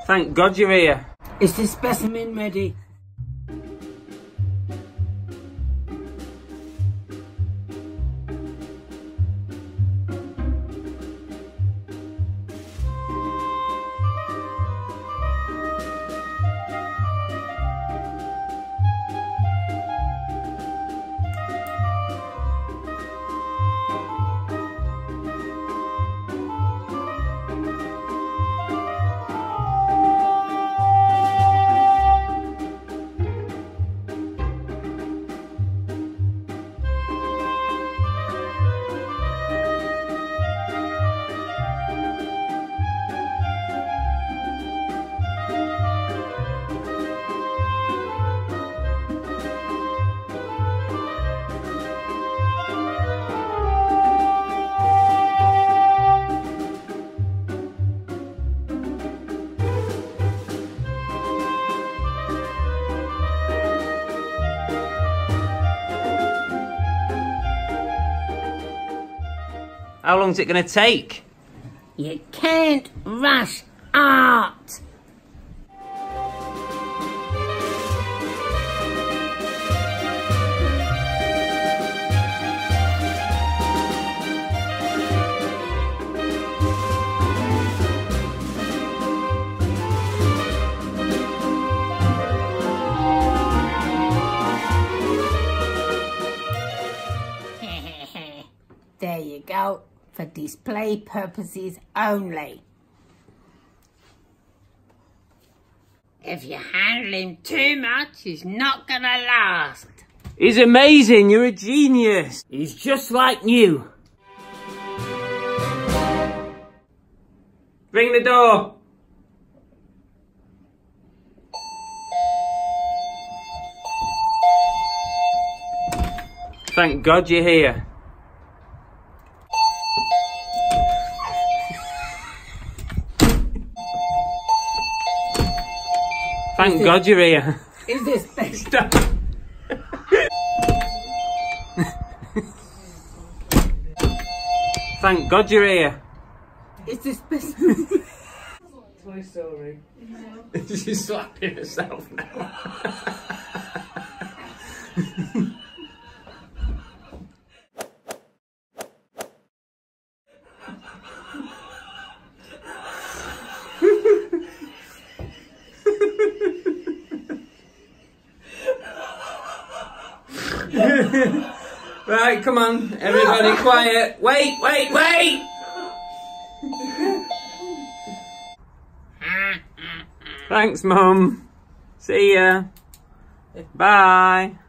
Thank God you're here. Is the specimen ready? How long's it going to take? You can't rush art. There you go, for display purposes only. If you handle him too much, he's not gonna last. He's amazing, you're a genius. He's just like new. Ring the door. Thank God you're here. Thank God you're here. Is this best? Stop. Thank God you're here. Is this best? Toy Story. She's slapping herself now. Right, come on, everybody quiet. Wait, wait, wait! Thanks, Mum. See ya. Bye.